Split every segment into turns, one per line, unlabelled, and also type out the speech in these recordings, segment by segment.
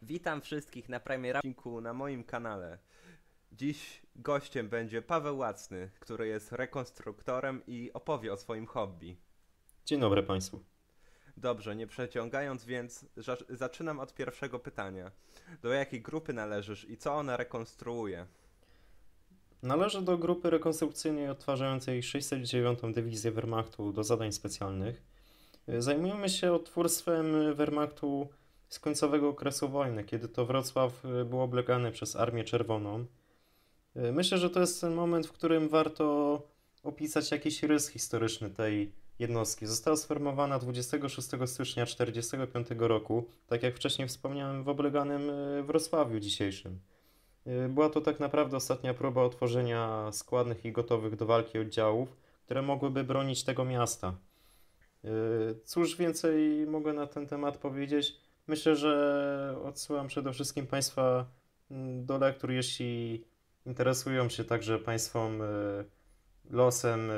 Witam wszystkich na premierowym odcinku na moim kanale. Dziś gościem będzie Paweł Łacny, który jest rekonstruktorem i opowie o swoim hobby.
Dzień dobry Państwu.
Dobrze, nie przeciągając więc, zaczynam od pierwszego pytania. Do jakiej grupy należysz i co ona rekonstruuje?
Należę do grupy rekonstrukcyjnej odtwarzającej 609. Dywizję Wehrmachtu do zadań specjalnych. Zajmujemy się odtwórstwem Wehrmachtu z końcowego okresu wojny, kiedy to Wrocław był oblegany przez Armię Czerwoną. Myślę, że to jest ten moment, w którym warto opisać jakiś rys historyczny tej jednostki. Została sformowana 26 stycznia 1945 roku, tak jak wcześniej wspomniałem, w obleganym Wrocławiu dzisiejszym. Była to tak naprawdę ostatnia próba utworzenia składnych i gotowych do walki oddziałów, które mogłyby bronić tego miasta. Cóż więcej mogę na ten temat powiedzieć? Myślę, że odsyłam przede wszystkim Państwa do lektur, jeśli interesują się także Państwom losem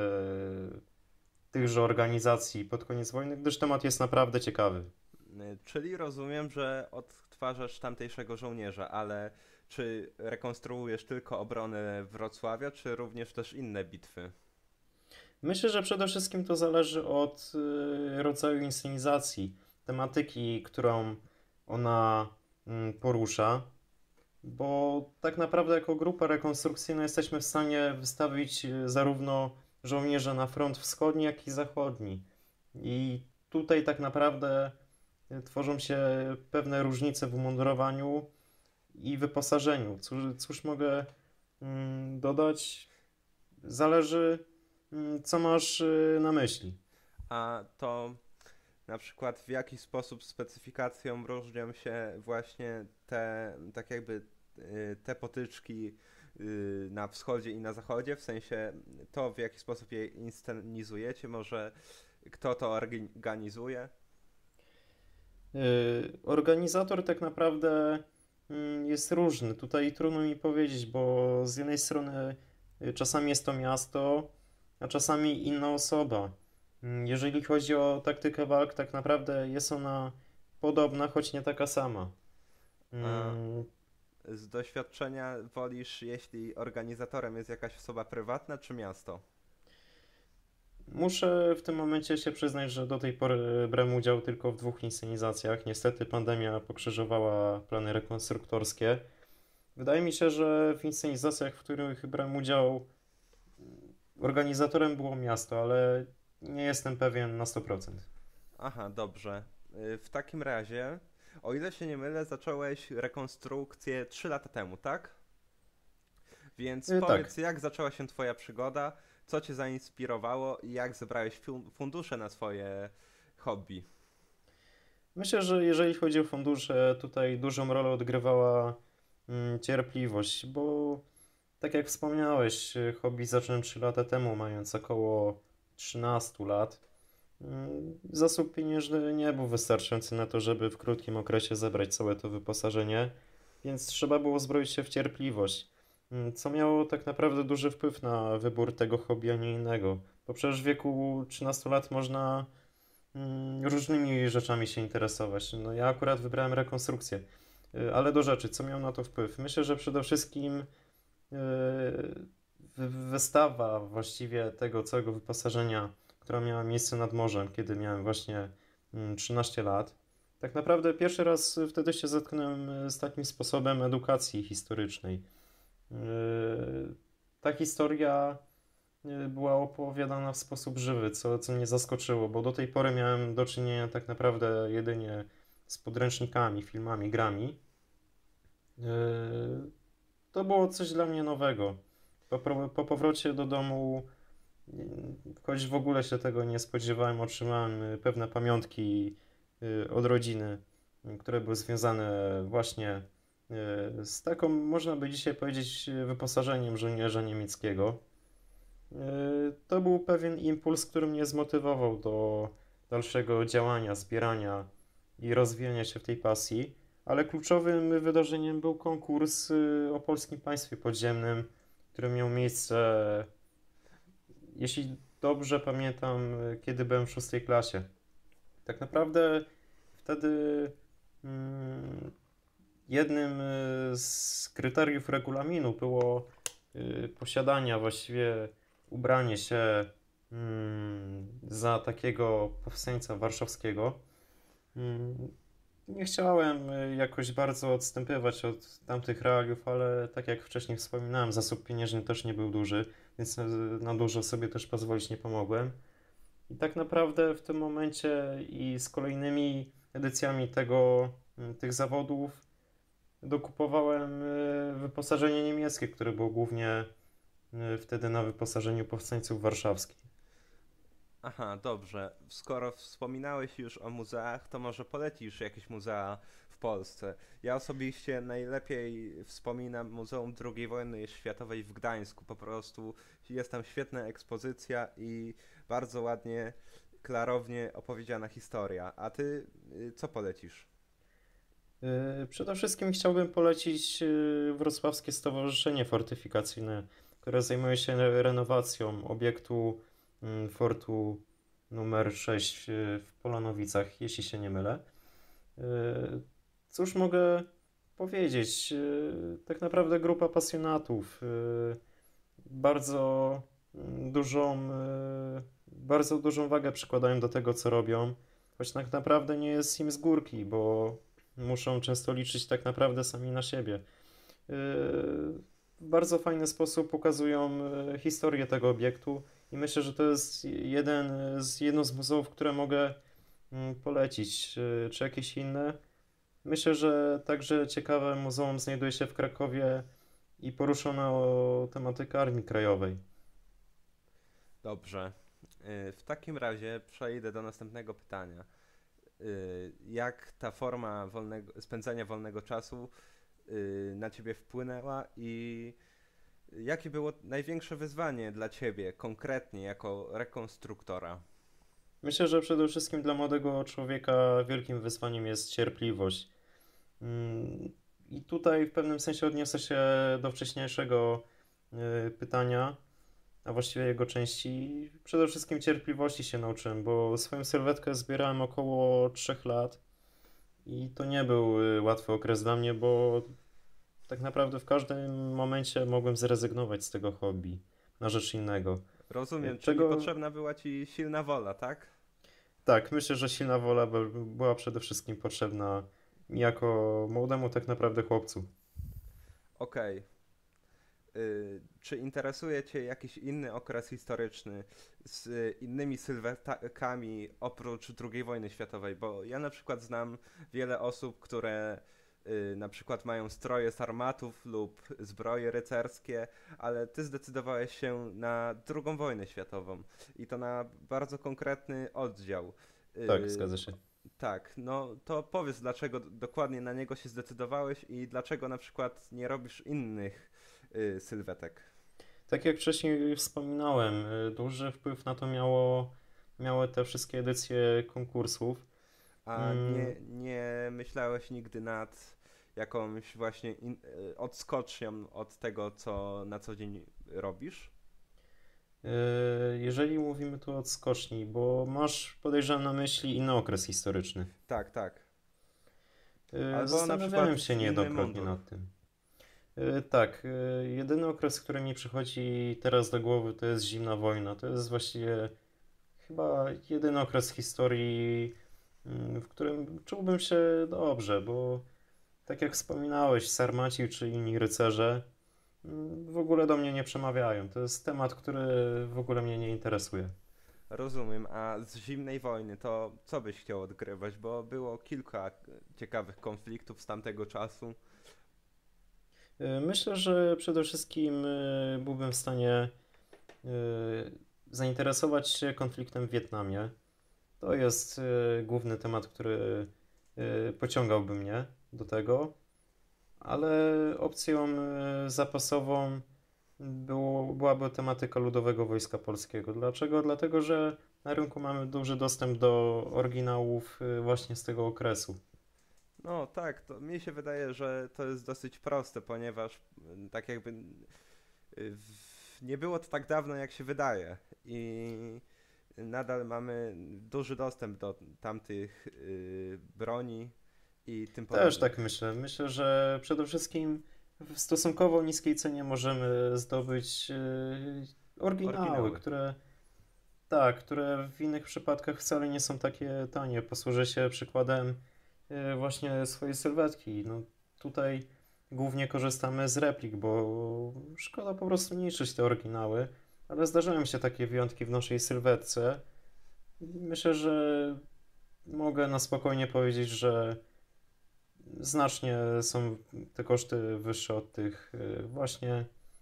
tychże organizacji pod koniec wojny, gdyż temat jest naprawdę ciekawy.
Czyli rozumiem, że odtwarzasz tamtejszego żołnierza, ale czy rekonstruujesz tylko obronę Wrocławia, czy również też inne bitwy?
Myślę, że przede wszystkim to zależy od rodzaju inscenizacji, tematyki, którą ona porusza, bo tak naprawdę jako grupa rekonstrukcyjna jesteśmy w stanie wystawić zarówno żołnierze na front wschodni, jak i zachodni. I tutaj tak naprawdę tworzą się pewne różnice w umundurowaniu i wyposażeniu. Cóż mogę dodać? Zależy, co masz na myśli.
A to na przykład w jaki sposób specyfikacją różnią się właśnie te, tak jakby te potyczki na wschodzie i na zachodzie, w sensie to w jaki sposób je inscenizujecie, może kto to organizuje?
Organizator tak naprawdę jest różny. Tutaj trudno mi powiedzieć, bo z jednej strony czasami jest to miasto, a czasami inna osoba. Jeżeli chodzi o taktykę walk, tak naprawdę jest ona podobna, choć nie taka sama.
A
Mm,
z doświadczenia wolisz, jeśli organizatorem jest jakaś osoba prywatna czy miasto?
Muszę w tym momencie się przyznać, że do tej pory brałem udział tylko w dwóch inscenizacjach. Niestety pandemia pokrzyżowała plany rekonstruktorskie. Wydaje mi się, że w inscenizacjach, w których brałem udział, organizatorem było miasto, ale nie jestem pewien na 100%.
Aha, dobrze. W takim razie, o ile się nie mylę, zacząłeś rekonstrukcję 3 lata temu, tak? Więc
Tak.
powiedz, jak zaczęła się Twoja przygoda, co Cię zainspirowało i jak zebrałeś fundusze na swoje hobby?
Myślę, że jeżeli chodzi o fundusze, tutaj dużą rolę odgrywała cierpliwość, bo tak jak wspomniałeś, hobby zacząłem 3 lata temu, mając około 13 lat. Zasób pieniężny nie był wystarczający na to, żeby w krótkim okresie zebrać całe to wyposażenie, więc trzeba było zbroić się w cierpliwość, co miało tak naprawdę duży wpływ na wybór tego hobby, a nie innego. Bo przecież w wieku 13 lat można różnymi rzeczami się interesować. No ja akurat wybrałem rekonstrukcję, ale do rzeczy, co miał na to wpływ? Myślę, że przede wszystkim wystawa właściwie tego całego wyposażenia, która miała miejsce nad morzem, kiedy miałem właśnie 13 lat. Tak naprawdę pierwszy raz wtedy się zetknąłem z takim sposobem edukacji historycznej. Ta historia była opowiadana w sposób żywy, co mnie zaskoczyło, bo do tej pory miałem do czynienia tak naprawdę jedynie z podręcznikami, filmami, grami. To było coś dla mnie nowego. Po powrocie do domu, choć w ogóle się tego nie spodziewałem, otrzymałem pewne pamiątki od rodziny, które były związane właśnie z taką, można by dzisiaj powiedzieć, wyposażeniem żołnierza niemieckiego. To był pewien impuls, który mnie zmotywował do dalszego działania, zbierania i rozwijania się w tej pasji, ale kluczowym wydarzeniem był konkurs o Polskim Państwie Podziemnym, który miał miejsce, jeśli dobrze pamiętam, kiedy byłem w szóstej klasie. Tak naprawdę wtedy mm, jednym z kryteriów regulaminu było posiadanie, właściwie ubranie się za takiego powstańca warszawskiego. Mm, Nie chciałem jakoś bardzo odstępywać od tamtych realiów, ale tak jak wcześniej wspominałem, zasób pieniężny też nie był duży, więc na dużo sobie też pozwolić nie pomogłem. I tak naprawdę w tym momencie i z kolejnymi edycjami tych zawodów dokupowałem wyposażenie niemieckie, które było głównie wtedy na wyposażeniu powstańców warszawskich.
Aha, dobrze. Skoro wspominałeś już o muzeach, to może polecisz jakieś muzea w Polsce. Ja osobiście najlepiej wspominam Muzeum II Wojny Światowej w Gdańsku. Po prostu jest tam świetna ekspozycja i bardzo ładnie, klarownie opowiedziana historia. A ty co polecisz?
Przede wszystkim chciałbym polecić Wrocławskie Stowarzyszenie Fortyfikacyjne, które zajmuje się renowacją obiektu fortu numer 6 w Polanowicach, jeśli się nie mylę. Y, Cóż mogę powiedzieć? Tak naprawdę grupa pasjonatów bardzo bardzo dużą wagę przykładają do tego, co robią, choć tak naprawdę nie jest im z górki, bo muszą często liczyć tak naprawdę sami na siebie. W bardzo fajny sposób pokazują historię tego obiektu i myślę, że to jest jedno z muzeów, które mogę polecić. Czy jakieś inne? Myślę, że także ciekawe muzeum znajduje się w Krakowie i poruszono tematykę Armii Krajowej.
Dobrze. W takim razie przejdę do następnego pytania. Jak ta forma spędzania wolnego czasu na ciebie wpłynęła i jakie było największe wyzwanie dla ciebie konkretnie jako rekonstruktora?
Myślę, że przede wszystkim dla młodego człowieka wielkim wyzwaniem jest cierpliwość. Mm, I tutaj w pewnym sensie odniosę się do wcześniejszego pytania, a właściwie jego części. Przede wszystkim cierpliwości się nauczyłem, bo swoją sylwetkę zbierałem około 3 lat i to nie był łatwy okres dla mnie, bo tak naprawdę w każdym momencie mogłem zrezygnować z tego hobby na rzecz innego.
Rozumiem, czyli
Czego
potrzebna była ci silna wola, tak?
tak, myślę, że silna wola była przede wszystkim potrzebna mi jako młodemu tak naprawdę chłopcu.
Okej. Czy interesuje cię jakiś inny okres historyczny z innymi sylwetkami oprócz II wojny światowej? Bo ja na przykład znam wiele osób, które na przykład mają stroje sarmatów lub zbroje rycerskie, ale ty zdecydowałeś się na II wojnę światową i to na bardzo konkretny oddział.
Tak,
Y,
zgadza się.
tak, no to powiedz, dlaczego dokładnie na niego się zdecydowałeś i dlaczego na przykład nie robisz innych sylwetek.
Tak jak wcześniej wspominałem, duży wpływ na to miały te wszystkie edycje konkursów.
A
Mm,
nie myślałeś nigdy nad jakąś właśnie odskocznią od tego, co na co dzień robisz?
Jeżeli mówimy tu o skoczni, bo masz, podejrzewam, na myśli inny okres historyczny.
Tak, tak. Albo na
Zastanawiałem
przykład
się
inny
niejednokrotnie
mundur.
nad tym. Tak, jedyny okres, który mi przychodzi teraz do głowy, to jest zimna wojna. To jest właściwie chyba jedyny okres historii, w którym czułbym się dobrze, bo tak jak wspominałeś, Sarmaci czy inni rycerze w ogóle do mnie nie przemawiają. To jest temat, który w ogóle mnie nie interesuje.
Rozumiem, a z zimnej wojny to co byś chciał odgrywać? Bo było kilka ciekawych konfliktów z tamtego czasu.
Myślę, że przede wszystkim byłbym w stanie zainteresować się konfliktem w Wietnamie. To jest główny temat, który pociągałby mnie do tego, ale opcją zapasową byłaby tematyka Ludowego Wojska Polskiego. Dlaczego? Dlatego, że na rynku mamy duży dostęp do oryginałów właśnie z tego okresu.
No tak, to mi się wydaje, że to jest dosyć proste, ponieważ tak jakby nie było to tak dawno, jak się wydaje. I nadal mamy duży dostęp do tamtych broni i tym
Też
podobnych.
tak myślę. Myślę, że przede wszystkim w stosunkowo niskiej cenie możemy zdobyć oryginały,
Oryginały.
które tak, które w innych przypadkach wcale nie są takie tanie. Posłużę się przykładem właśnie swojej sylwetki. No, tutaj głównie korzystamy z replik, bo szkoda po prostu niszczyć te oryginały, ale zdarzają się takie wyjątki w naszej sylwetce. Myślę, że mogę na spokojnie powiedzieć, że znacznie są te koszty wyższe od tych właśnie,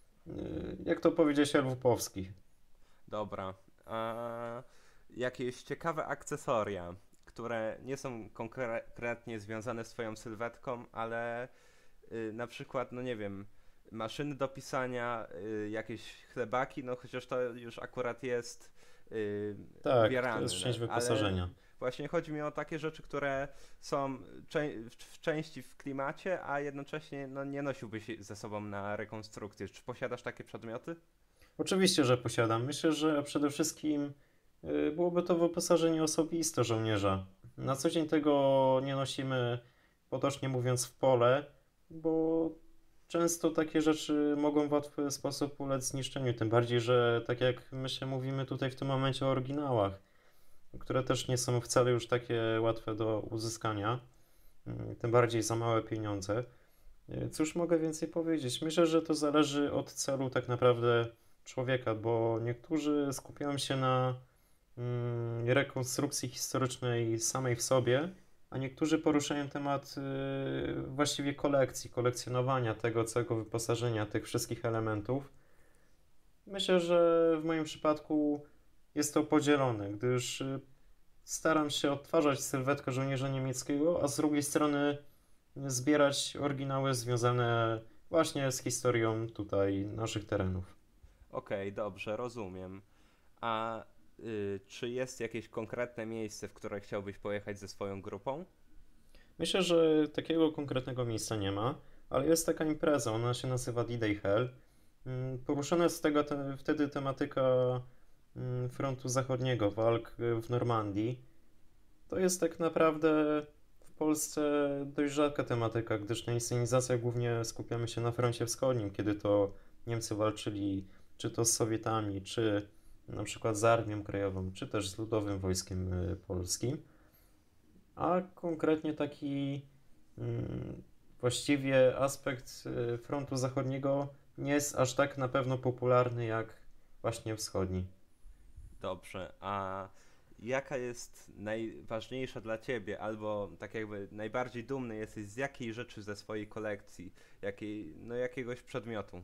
jak to powiedzieć, lwów.
Dobra. A jakieś ciekawe akcesoria, które nie są konkretnie związane z twoją sylwetką, ale na przykład, no nie wiem, maszyny do pisania, jakieś chlebaki, no chociaż to już akurat jest
Tak, to jest część
ubieralne, ale
wyposażenia.
właśnie chodzi mi o takie rzeczy, które są w części w klimacie, a jednocześnie no, nie nosiłbyś ze sobą na rekonstrukcję. Czy posiadasz takie przedmioty?
Oczywiście, że posiadam. Myślę, że przede wszystkim byłoby to wyposażenie osobiste żołnierza. Na co dzień tego nie nosimy, potocznie mówiąc, w pole, bo często takie rzeczy mogą w łatwy sposób ulec zniszczeniu. Tym bardziej, że tak jak myślę, mówimy tutaj w tym momencie o oryginałach, które też nie są wcale już takie łatwe do uzyskania, tym bardziej za małe pieniądze. Cóż mogę więcej powiedzieć? Myślę, że to zależy od celu tak naprawdę człowieka, bo niektórzy skupiają się na rekonstrukcji historycznej samej w sobie, a niektórzy poruszają temat właściwie kolekcji, kolekcjonowania tego całego wyposażenia, tych wszystkich elementów. Myślę, że w moim przypadku jest to podzielone, gdyż staram się odtwarzać sylwetkę żołnierza niemieckiego, a z drugiej strony zbierać oryginały związane właśnie z historią tutaj naszych terenów.
Okej, dobrze, rozumiem. A czy jest jakieś konkretne miejsce, w które chciałbyś pojechać ze swoją grupą?
Myślę, że takiego konkretnego miejsca nie ma, ale jest taka impreza, ona się nazywa D-Day Hell. Poruszona jest wtedy tematyka frontu zachodniego, walk w Normandii. To jest tak naprawdę w Polsce dość rzadka tematyka, gdyż na inscenizacjach głównie skupiamy się na froncie wschodnim, kiedy to Niemcy walczyli czy to z Sowietami, czy na przykład z Armią Krajową, czy też z Ludowym Wojskiem Polskim. A konkretnie taki właściwie aspekt frontu zachodniego nie jest aż tak na pewno popularny jak właśnie wschodni.
Dobrze, a jaka jest najważniejsza dla ciebie, albo tak jakby najbardziej dumny jesteś z jakiej rzeczy ze swojej kolekcji, no jakiegoś przedmiotu?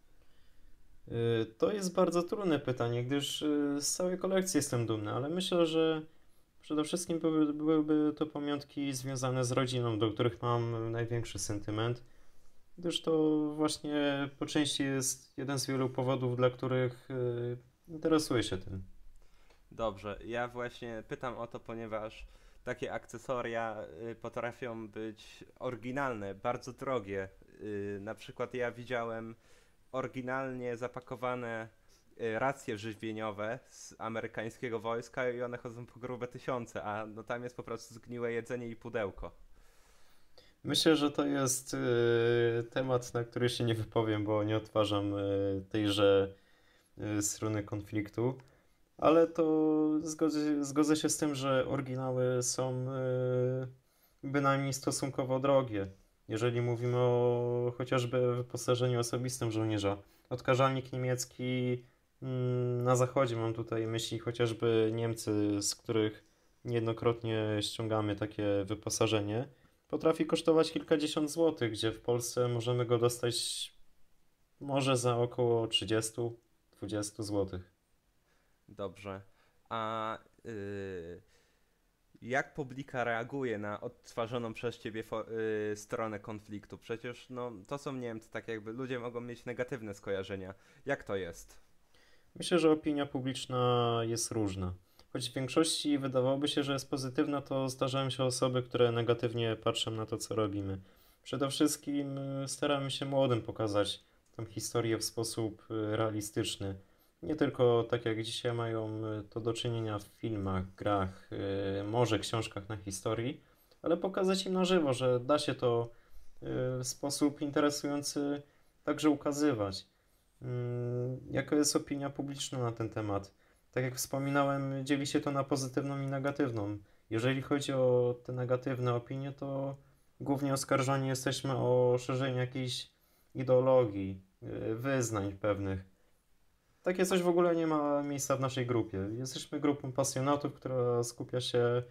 To jest bardzo trudne pytanie, gdyż z całej kolekcji jestem dumny, ale myślę, że przede wszystkim byłyby to pamiątki związane z rodziną, do których mam największy sentyment, gdyż to właśnie po części jest jeden z wielu powodów, dla których interesuję się tym.
Dobrze, ja właśnie pytam o to, ponieważ takie akcesoria potrafią być oryginalne, bardzo drogie. Na przykład ja widziałem oryginalnie zapakowane racje żywieniowe z amerykańskiego wojska i one chodzą po grube tysiące, a no tam jest po prostu zgniłe jedzenie i pudełko.
Myślę, że to jest temat, na który się nie wypowiem, bo nie odtwarzam tejże strony konfliktu. Ale to zgodzę się z tym, że oryginały są bynajmniej stosunkowo drogie. Jeżeli mówimy o chociażby wyposażeniu osobistym żołnierza. Odkażalnik niemiecki na zachodzie, mam tutaj myśli chociażby Niemcy, z których niejednokrotnie ściągamy takie wyposażenie, potrafi kosztować kilkadziesiąt złotych, gdzie w Polsce możemy go dostać może za około 30-20 złotych.
Dobrze. A jak publika reaguje na odtwarzaną przez ciebie stronę konfliktu? Przecież no, to są Niemcy, tak jakby ludzie mogą mieć negatywne skojarzenia. Jak to jest?
Myślę, że opinia publiczna jest różna. Choć w większości wydawałoby się, że jest pozytywna, to zdarzają się osoby, które negatywnie patrzą na to, co robimy. Przede wszystkim staramy się młodym pokazać tę historię w sposób realistyczny. Nie tylko tak jak dzisiaj mają to do czynienia w filmach, grach, może książkach na historii, ale pokazać im na żywo, że da się to w sposób interesujący także ukazywać. Jaka jest opinia publiczna na ten temat? Tak jak wspominałem, dzieli się to na pozytywną i negatywną. Jeżeli chodzi o te negatywne opinie, to głównie oskarżani jesteśmy o szerzenie jakiejś ideologii, wyznań pewnych. Takie coś w ogóle nie ma miejsca w naszej grupie. Jesteśmy grupą pasjonatów, która skupia się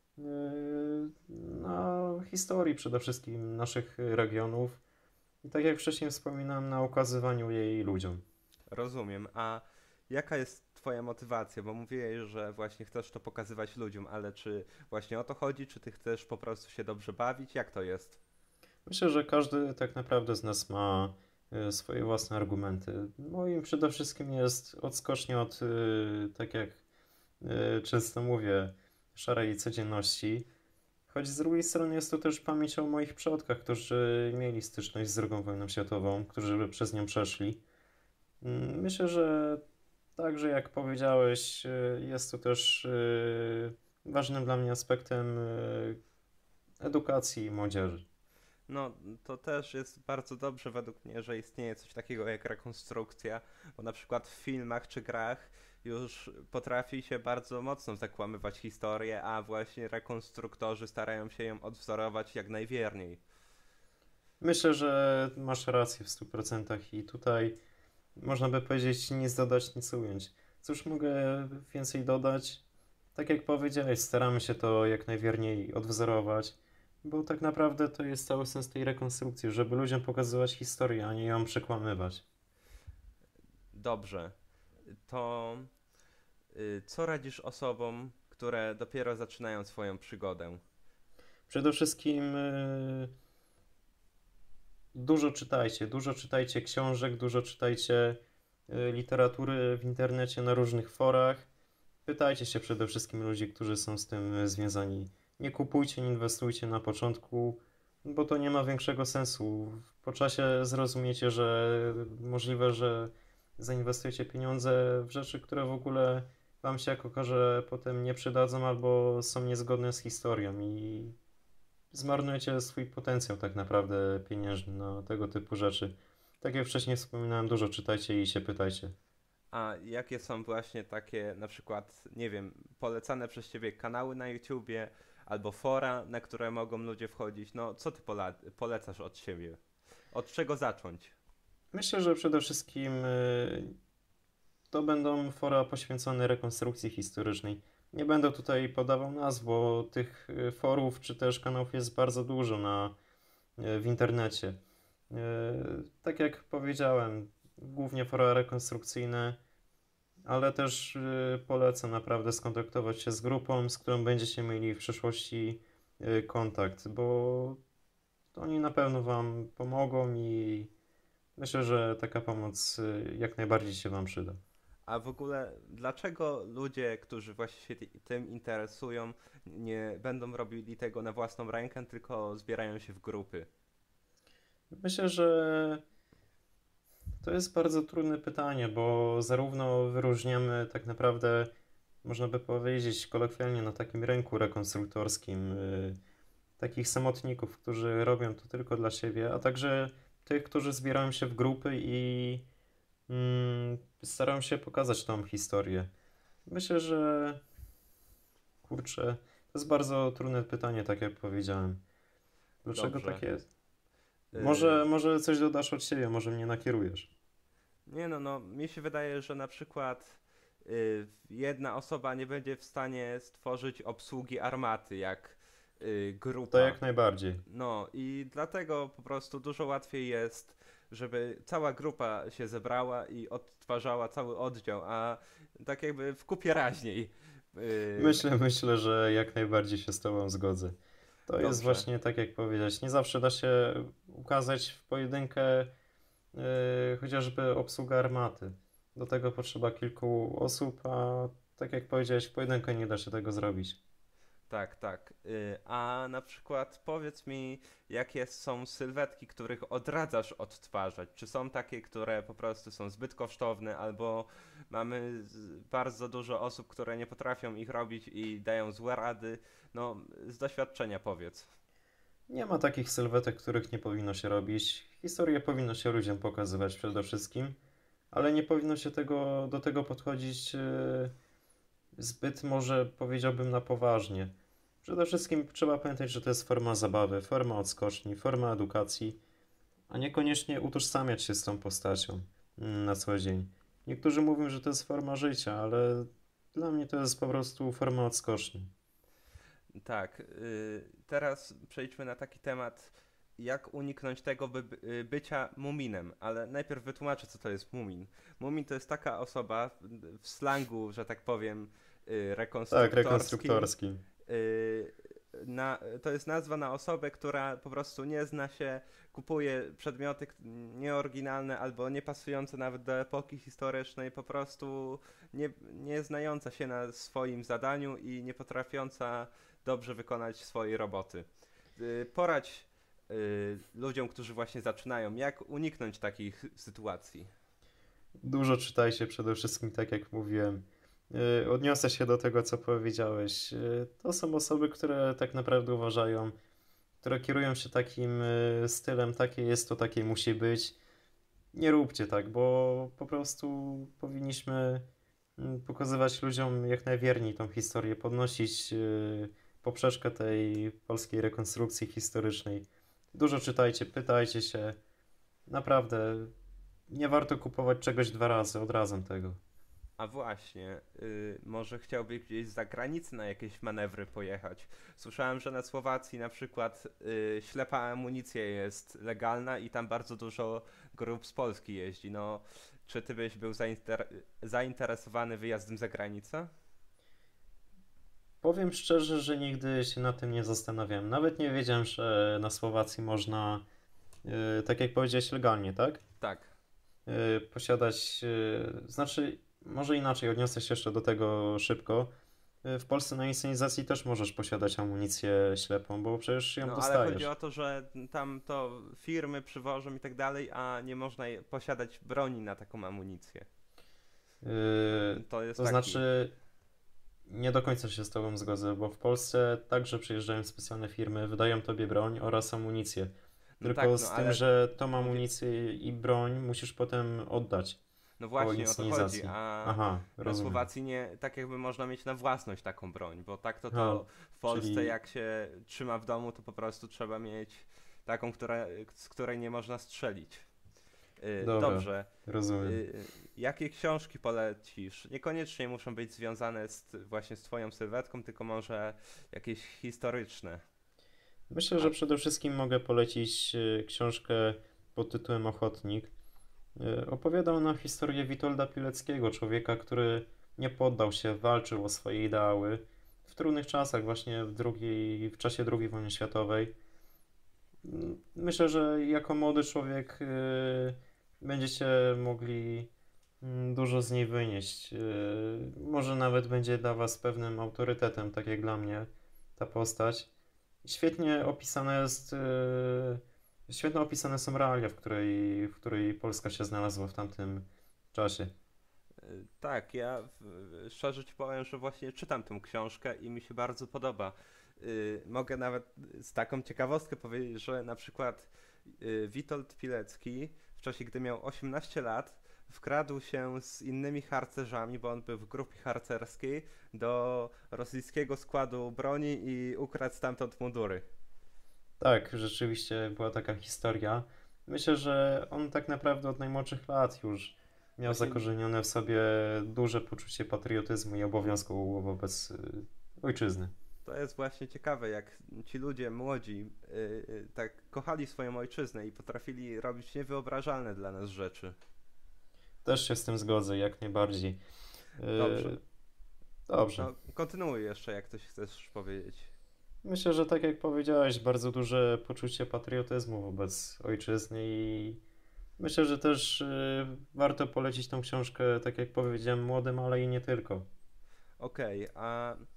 na historii przede wszystkim naszych regionów i tak jak wcześniej wspominałem, na ukazywaniu jej ludziom.
Rozumiem. A jaka jest twoja motywacja? Bo mówiłeś, że właśnie chcesz to pokazywać ludziom, ale czy właśnie o to chodzi? Czy ty chcesz po prostu się dobrze bawić? Jak to jest?
Myślę, że każdy tak naprawdę z nas ma swoje własne argumenty. Moim przede wszystkim jest odskocznie od, tak jak często mówię, szarej codzienności. Choć z drugiej strony jest to też pamięć o moich przodkach, którzy mieli styczność z II wojną światową, którzy przez nią przeszli. Myślę, że także jak powiedziałeś, jest to też ważnym dla mnie aspektem edukacji młodzieży.
No, to też jest bardzo dobrze według mnie, że istnieje coś takiego jak rekonstrukcja, bo na przykład w filmach czy grach już potrafi się bardzo mocno zakłamywać historię, a właśnie rekonstruktorzy starają się ją odwzorować jak najwierniej.
Myślę, że masz rację w 100% i tutaj można by powiedzieć nic dodać, nic ująć. Cóż mogę więcej dodać? Tak jak powiedziałeś, staramy się to jak najwierniej odwzorować, bo tak naprawdę to jest cały sens tej rekonstrukcji, żeby ludziom pokazywać historię, a nie ją przekłamywać.
Dobrze, to co radzisz osobom, które dopiero zaczynają swoją przygodę?
Przede wszystkim dużo czytajcie książek, dużo czytajcie literatury w internecie, na różnych forach. Pytajcie się przede wszystkim ludzi, którzy są z tym związani. Nie kupujcie, nie inwestujcie na początku, bo to nie ma większego sensu. Po czasie zrozumiecie, że możliwe, że zainwestujecie pieniądze w rzeczy, które w ogóle Wam się, jak okaże, potem nie przydadzą albo są niezgodne z historią i zmarnujecie swój potencjał tak naprawdę pieniężny na tego typu rzeczy. Tak jak wcześniej wspominałem, dużo czytajcie i się pytajcie.
A jakie są właśnie takie, na przykład, nie wiem, polecane przez ciebie kanały na YouTubie albo fora, na które mogą ludzie wchodzić? No, co ty polecasz od siebie? Od czego zacząć?
Myślę, że przede wszystkim to będą fora poświęcone rekonstrukcji historycznej. Nie będę tutaj podawał nazw, bo tych forów czy też kanałów jest bardzo dużo w internecie. Tak jak powiedziałem, głównie fora rekonstrukcyjne, ale też polecam naprawdę skontaktować się z grupą, z którą będziecie mieli w przyszłości kontakt, bo oni na pewno Wam pomogą i myślę, że taka pomoc jak najbardziej się Wam przyda.
A w ogóle, dlaczego ludzie, którzy właśnie się tym interesują, nie będą robili tego na własną rękę, tylko zbierają się w grupy?
Myślę, że to jest bardzo trudne pytanie, bo zarówno wyróżniamy tak naprawdę, można by powiedzieć kolokwialnie, na takim rynku rekonstruktorskim takich samotników, którzy robią to tylko dla siebie, a także tych, którzy zbierają się w grupy i starają się pokazać tą historię. Myślę, że kurczę, to jest bardzo trudne pytanie, tak jak powiedziałem. Dlaczego
Dobrze.
tak jest?
Y,
Może coś dodasz od siebie, może mnie nakierujesz.
Nie no, no, mi się wydaje, że na przykład jedna osoba nie będzie w stanie stworzyć obsługi armaty jak
To
grupa.
jak najbardziej.
No i dlatego po prostu dużo łatwiej jest, żeby cała grupa się zebrała i odtwarzała cały oddział, a tak jakby w kupie raźniej.
Myślę, że jak najbardziej się z Tobą zgodzę. To jest
Dobrze.
właśnie tak, jak powiedziałeś. Nie zawsze da się ukazać w pojedynkę chociażby obsługa armaty. Do tego potrzeba kilku osób, a tak jak powiedziałeś, w pojedynkę nie da się tego zrobić.
Tak, tak. A na przykład powiedz mi, jakie są sylwetki, których odradzasz odtwarzać? Czy są takie, które po prostu są zbyt kosztowne, albo mamy bardzo dużo osób, które nie potrafią ich robić i dają złe rady? No, z doświadczenia powiedz.
Nie ma takich sylwetek, których nie powinno się robić. Historię powinno się ludziom pokazywać przede wszystkim, ale nie powinno się do tego podchodzić zbyt, może powiedziałbym, na poważnie. Przede wszystkim trzeba pamiętać, że to jest forma zabawy, forma odskoczni, forma edukacji, a niekoniecznie utożsamiać się z tą postacią na co dzień. Niektórzy mówią, że to jest forma życia, ale dla mnie to jest po prostu forma odskoczni.
Tak, teraz przejdźmy na taki temat, jak uniknąć tego bycia muminem, ale najpierw wytłumaczę, co to jest mumin. Mumin to jest taka osoba w slangu, że tak powiem,
Tak,
rekonstruktorskim.
rekonstruktorski.
y, to jest nazwa na osobę, która po prostu nie zna się, kupuje przedmioty nieoryginalne albo nie pasujące nawet do epoki historycznej, po prostu nie znająca się na swoim zadaniu i nie potrafiąca dobrze wykonać swojej roboty. Poradź ludziom, którzy właśnie zaczynają, jak uniknąć takich sytuacji.
Dużo czytajcie przede wszystkim, tak jak mówiłem. Odniosę się do tego, co powiedziałeś. To są osoby, które tak naprawdę uważają, które kierują się takim stylem, takie jest to, takie musi być. Nie róbcie tak, bo po prostu powinniśmy pokazywać ludziom jak najwierniej tą historię, podnosić poprzeczkę tej polskiej rekonstrukcji historycznej. Dużo czytajcie, pytajcie się. Naprawdę, nie warto kupować czegoś dwa razy, od razu tego.
A właśnie, może chciałbyś gdzieś za granicę na jakieś manewry pojechać? Słyszałem, że na Słowacji na przykład ślepa amunicja jest legalna i tam bardzo dużo grup z Polski jeździ. No, czy ty byś był zainteresowany wyjazdem za granicę?
Powiem szczerze, że nigdy się nad tym nie zastanawiałem. Nawet nie wiedziałem, że na Słowacji można, tak jak powiedziałeś, legalnie, tak?
Tak.
Posiadać, znaczy, może inaczej, odniosę się jeszcze do tego szybko. W Polsce na inscenizacji też możesz posiadać amunicję ślepą, bo przecież ją
No, ale chodzi
dostajesz.
o to, że tam to firmy przywożą i tak dalej, a nie można posiadać broni na taką amunicję. To jest
To
taki.
znaczy, nie do końca się z Tobą zgodzę, bo w Polsce także przyjeżdżają specjalne firmy, wydają Tobie broń oraz amunicję.
No
Tylko
tak, no
z tym,
ale
że tą
mówię,
amunicję i broń musisz potem oddać
no
po
właśnie o to chodzi,
inscenizacji.
a
Aha,
na
rozumiem.
Słowacji nie, tak jakby można mieć na własność taką broń, bo tak
Aha,
to w Polsce
czyli
jak się trzyma w domu, to po prostu trzeba mieć taką, z której nie można strzelić.
dobra,
Dobrze.
rozumiem.
Jakie książki polecisz? Niekoniecznie muszą być związane właśnie z twoją sylwetką, tylko może jakieś historyczne.
Myślę, że
A,
przede wszystkim mogę polecić książkę pod tytułem Ochotnik. Opowiada ona historię Witolda Pileckiego, człowieka, który nie poddał się, walczył o swoje ideały w trudnych czasach, właśnie w czasie II wojny światowej. Myślę, że jako młody człowiek będziecie mogli dużo z niej wynieść. Może nawet będzie dla Was pewnym autorytetem, tak jak dla mnie, ta postać. Świetnie opisane jest, świetnie opisane są realia, w której Polska się znalazła w tamtym czasie.
tak, ja szczerze ci powiem, że właśnie czytam tę książkę i mi się bardzo podoba. Mogę nawet z taką ciekawostkę powiedzieć, że na przykład Witold Pilecki w czasie, gdy miał 18 lat, wkradł się z innymi harcerzami, bo on był w grupie harcerskiej, do rosyjskiego składu broni i ukradł stamtąd mundury.
Tak, rzeczywiście była taka historia. Myślę, że on tak naprawdę od najmłodszych lat już miał
Właśnie
zakorzenione w sobie duże poczucie patriotyzmu i obowiązku wobec ojczyzny.
to jest właśnie ciekawe, jak ci ludzie młodzi tak kochali swoją ojczyznę i potrafili robić niewyobrażalne dla nas rzeczy.
Też się z tym zgodzę, jak najbardziej.
Dobrze.
Yy, dobrze.
No, kontynuuj jeszcze, jak coś chcesz powiedzieć.
Myślę, że tak jak powiedziałeś, bardzo duże poczucie patriotyzmu wobec ojczyzny i myślę, że też warto polecić tą książkę, tak jak powiedziałem, młodym, ale i nie tylko.
Okej, a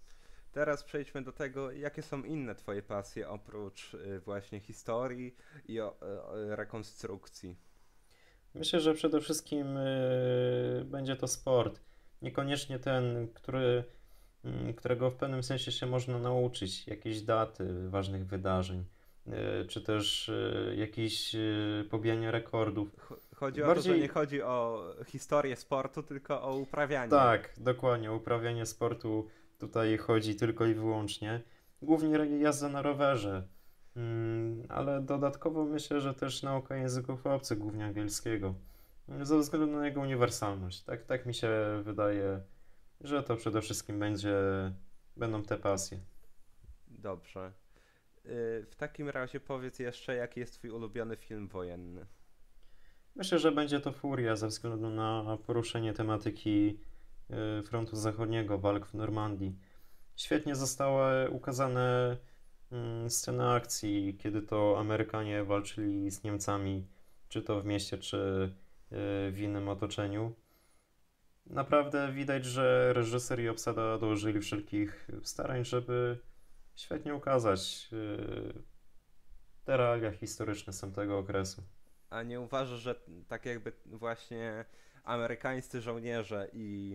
teraz przejdźmy do tego, jakie są inne twoje pasje oprócz właśnie historii i rekonstrukcji.
Myślę, że przede wszystkim będzie to sport. Niekoniecznie ten, którego w pewnym sensie się można nauczyć, jakieś daty ważnych wydarzeń, czy też jakieś pobijanie rekordów.
Chodzi o to, że nie
Bardziej
chodzi o historię sportu, tylko o uprawianie.
tak, dokładnie, uprawianie sportu tutaj chodzi tylko i wyłącznie. Głównie jazda na rowerze, ale dodatkowo myślę, że też nauka języków obcych, głównie angielskiego, ze względu na jego uniwersalność. Tak mi się wydaje, że to przede wszystkim będą te pasje.
Dobrze. W takim razie powiedz jeszcze, jaki jest twój ulubiony film wojenny.
Myślę, że będzie to Furia ze względu na poruszenie tematyki frontu zachodniego, walk w Normandii. Świetnie zostały ukazane sceny akcji, kiedy to Amerykanie walczyli z Niemcami, czy to w mieście, czy w innym otoczeniu. Naprawdę widać, że reżyser i obsada dołożyli wszelkich starań, żeby świetnie ukazać te realia historyczne z tamtego okresu.
A nie uważasz, że tak jakby właśnie amerykańscy żołnierze i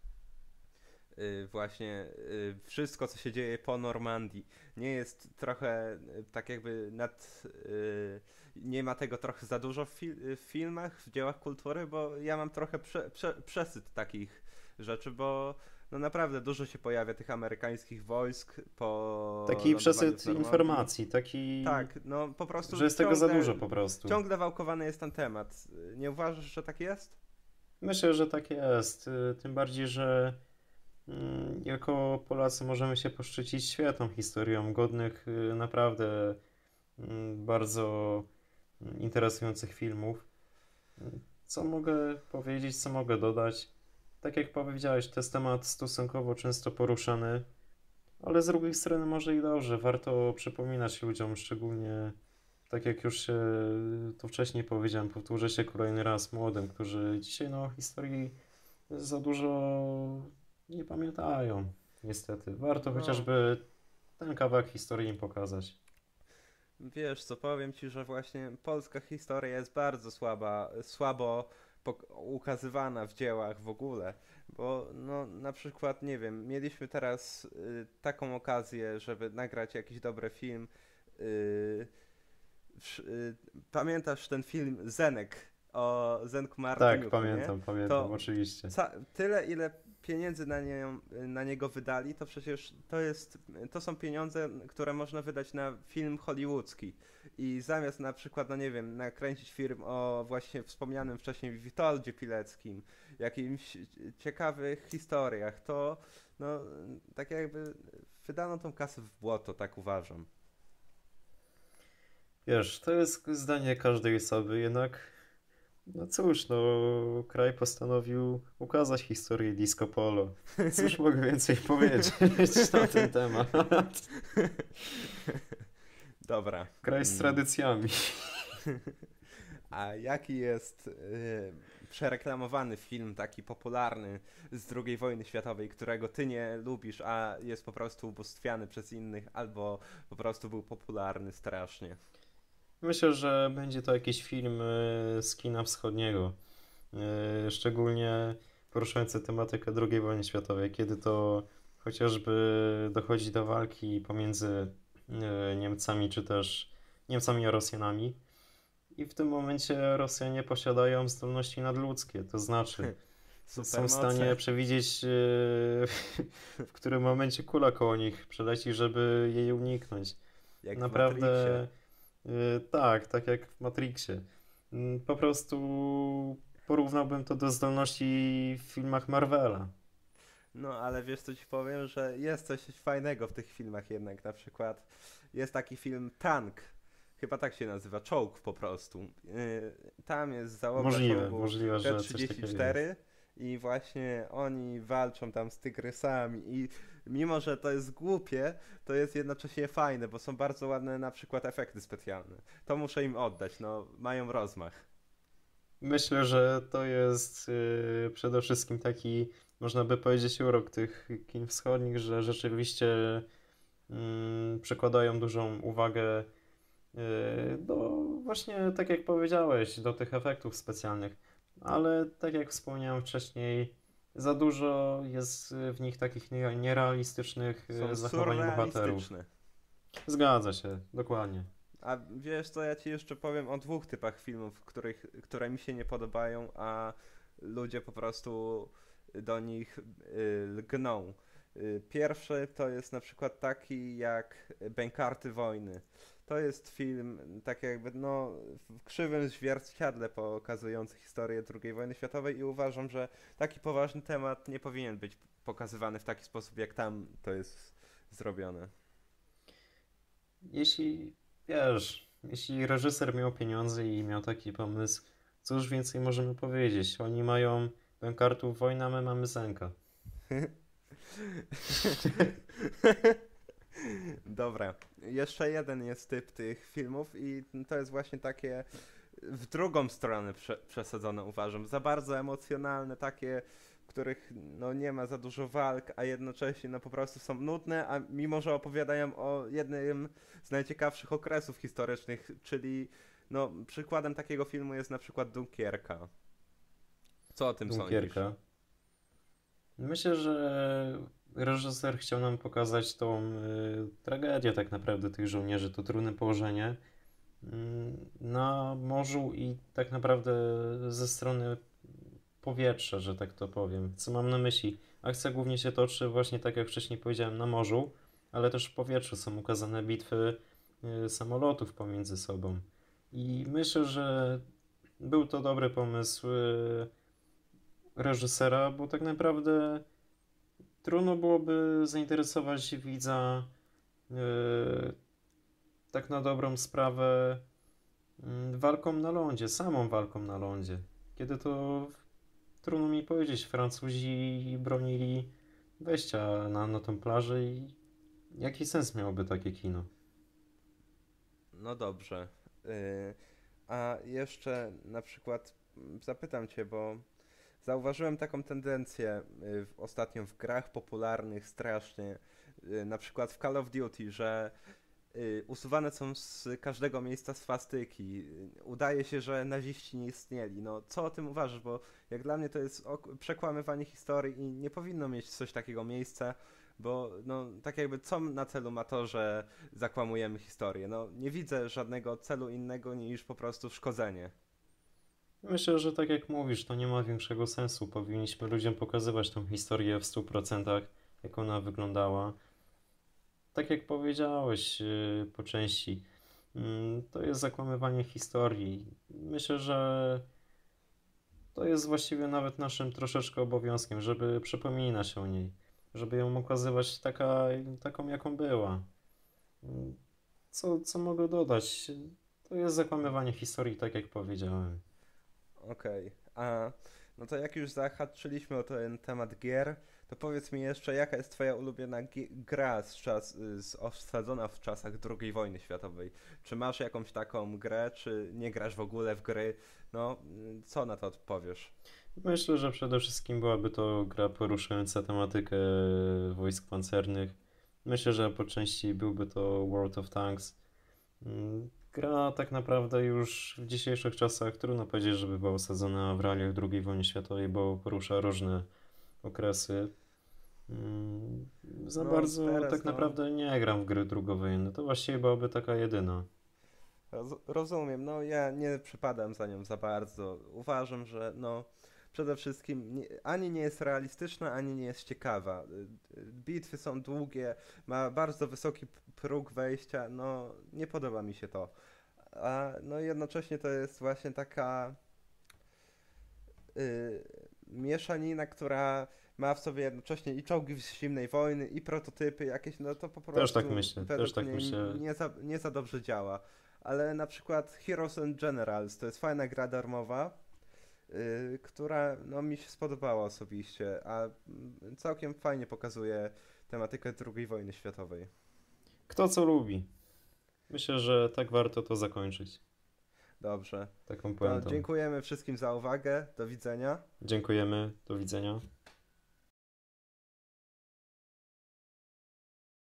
właśnie wszystko, co się dzieje po Normandii, nie jest trochę tak jakby nie ma tego trochę za dużo w filmach, w dziełach kultury, bo ja mam trochę przesyt takich rzeczy, bo no naprawdę dużo się pojawia tych amerykańskich wojsk po
Taki
lądowaniu w
przesyt
Normandii.
informacji, taki,
Tak, no po prostu
że jest tego za dużo po prostu.
ciągle wałkowany jest ten temat. Nie uważasz, że tak jest?
Myślę, że tak jest. Tym bardziej, że jako Polacy możemy się poszczycić świetną historią godnych naprawdę bardzo interesujących filmów. Co mogę powiedzieć, co mogę dodać? Tak jak powiedziałeś, to jest temat stosunkowo często poruszany, ale z drugiej strony może i dobrze. Warto przypominać ludziom, szczególnie tak jak już się to wcześniej powiedziałem, powtórzę się kolejny raz młodym, którzy dzisiaj no, o historii za dużo nie pamiętają. Niestety. Warto
No,
chociażby ten kawałek historii im pokazać.
wiesz co, powiem ci, że właśnie polska historia jest bardzo słabo ukazywana w dziełach w ogóle, bo no na przykład, nie wiem, mieliśmy teraz taką okazję, żeby nagrać jakiś dobry film. y, Pamiętasz ten film Zenek o Zenku
Tak,
Martyniuku, nie?
pamiętam,
To
oczywiście.
tyle, ile pieniędzy na niego wydali, to przecież to są pieniądze, które można wydać na film hollywoodzki. I zamiast na przykład, no nie wiem, nakręcić film o właśnie wspomnianym wcześniej Witoldzie Pileckim, jakimś ciekawych historiach, to no tak jakby wydano tą kasę w błoto, tak uważam.
Wiesz, to jest zdanie każdej osoby, jednak no cóż, no kraj postanowił ukazać historię disco polo. Cóż mogę więcej powiedzieć na ten temat?
Dobra.
Kraj z tradycjami.
A jaki jest przereklamowany film taki popularny z II wojny światowej, którego ty nie lubisz, a jest po prostu ubóstwiany przez innych, albo po prostu był popularny strasznie?
Myślę, że będzie to jakiś film z kina wschodniego, szczególnie poruszający tematykę II wojny światowej, kiedy to chociażby dochodzi do walki pomiędzy Niemcami, czy też Niemcami a Rosjanami. I w tym momencie Rosjanie posiadają zdolności nadludzkie, to znaczy są w stanie
Supermoce,
przewidzieć, w którym momencie kula koło nich przeleci, żeby jej uniknąć.
jak w Matrixie.
Naprawdę, tak jak w Matrixie. Po prostu porównałbym to do zdolności w filmach Marvela.
No, ale wiesz co ci powiem, że jest coś fajnego w tych filmach jednak, na przykład jest taki film Tank, chyba tak się nazywa, czołg po prostu. Tam jest załoga czołgu
Możliwe, że coś takiego jest.
T-34 i właśnie oni walczą tam z tygrysami i mimo, że to jest głupie, to jest jednocześnie fajne, bo są bardzo ładne na przykład efekty specjalne. To muszę im oddać, no mają rozmach.
Myślę, że to jest przede wszystkim taki można by powiedzieć urok tych kin wschodnich, że rzeczywiście przykładają dużą uwagę do właśnie, tak jak powiedziałeś, do tych efektów specjalnych, ale tak jak wspomniałem wcześniej, za dużo jest w nich takich nierealistycznych
Są
zachowań bohaterów.
surrealistyczne.
Zgadza się, dokładnie.
A wiesz co, ja ci jeszcze powiem o dwóch typach filmów, które mi się nie podobają, a ludzie po prostu do nich lgną. Pierwszy to jest na przykład taki jak Bękarty Wojny. To jest film tak jakby no w krzywym zwierciadle pokazujący historię II wojny światowej i uważam, że taki poważny temat nie powinien być pokazywany w taki sposób jak tam to jest zrobione.
Jeśli, jeśli reżyser miał pieniądze i miał taki pomysł, cóż więcej możemy powiedzieć? Oni mają Bękartów wojna, my mamy Zenka.
Dobra, jeszcze jeden jest typ tych filmów i to jest właśnie takie w drugą stronę przesadzone uważam. Za bardzo emocjonalne, takie, w których no, nie ma za dużo walk, a jednocześnie no, po prostu są nudne, a mimo, że opowiadają o jednym z najciekawszych okresów historycznych, czyli no, przykładem takiego filmu jest na przykład Dunkierka. Co o tym sądzisz?
Dunkierka. Myślę, że reżyser chciał nam pokazać tą tragedię tak naprawdę tych żołnierzy, to trudne położenie na morzu i tak naprawdę ze strony powietrza, że tak to powiem. Co mam na myśli? Akcja głównie się toczy właśnie tak jak wcześniej powiedziałem na morzu, ale też w powietrzu są ukazane bitwy samolotów pomiędzy sobą. I myślę, że był to dobry pomysł reżysera, bo tak naprawdę trudno byłoby zainteresować widza yy, tak na dobrą sprawę walką na lądzie, samą walką na lądzie. Kiedy to trudno mi powiedzieć, Francuzi bronili wejścia na tą plażę i jaki sens miałoby takie kino?
No dobrze. A jeszcze na przykład zapytam cię, bo zauważyłem taką tendencję ostatnio w grach popularnych strasznie, na przykład w Call of Duty, że usuwane są z każdego miejsca swastyki. Udaje się, że naziści nie istnieli. No, co o tym uważasz? Bo jak dla mnie to jest przekłamywanie historii i nie powinno mieć coś takiego miejsca, bo no, tak jakby co na celu ma to, że zakłamujemy historię? No, nie widzę żadnego celu innego niż po prostu szkodzenie.
Myślę, że tak jak mówisz, to nie ma większego sensu. Powinniśmy ludziom pokazywać tą historię w 100%, jak ona wyglądała. Tak jak powiedziałeś po części, to jest zakłamywanie historii. Myślę, że to jest właściwie nawet naszym troszeczkę obowiązkiem, żeby przypominać o niej, żeby ją okazywać taką, jaką była. Co mogę dodać? To jest zakłamywanie historii, tak jak powiedziałem.
Okej. A no to jak już zahaczyliśmy o ten temat gier, to powiedz mi jeszcze, jaka jest twoja ulubiona gra osadzona w czasach II wojny światowej? Czy masz jakąś taką grę, czy nie grasz w ogóle w gry? No, co na to odpowiesz?
Myślę, że przede wszystkim byłaby to gra poruszająca tematykę wojsk pancernych. Myślę, że po części byłby to World of Tanks. Gra tak naprawdę już w dzisiejszych czasach trudno powiedzieć, żeby była osadzona w realiach II wojny światowej, bo porusza różne okresy. Za
No,
bardzo
teraz
tak
no,
naprawdę nie gram w gry drugowojenne. To właściwie byłaby taka jedyna.
rozumiem, no ja nie przypadam za nią za bardzo. Uważam, że no przede wszystkim ani nie jest realistyczna, ani nie jest ciekawa. Bitwy są długie, ma bardzo wysoki próg wejścia, no nie podoba mi się to. A no jednocześnie to jest właśnie taka mieszanina, która ma w sobie jednocześnie i czołgi z zimnej wojny, i prototypy jakieś, no to po
Też tak
prostu
myślę, też
według
tak
mnie
myślę.
nie za dobrze działa. Ale na przykład Heroes and Generals to jest fajna gra darmowa, która no, mi się spodobała osobiście, a całkiem fajnie pokazuje tematykę II wojny światowej.
Kto co lubi. Myślę, że tak warto to zakończyć.
Dobrze.
Taką
To
puentą.
dziękujemy wszystkim za uwagę. Do widzenia.
Dziękujemy, do widzenia.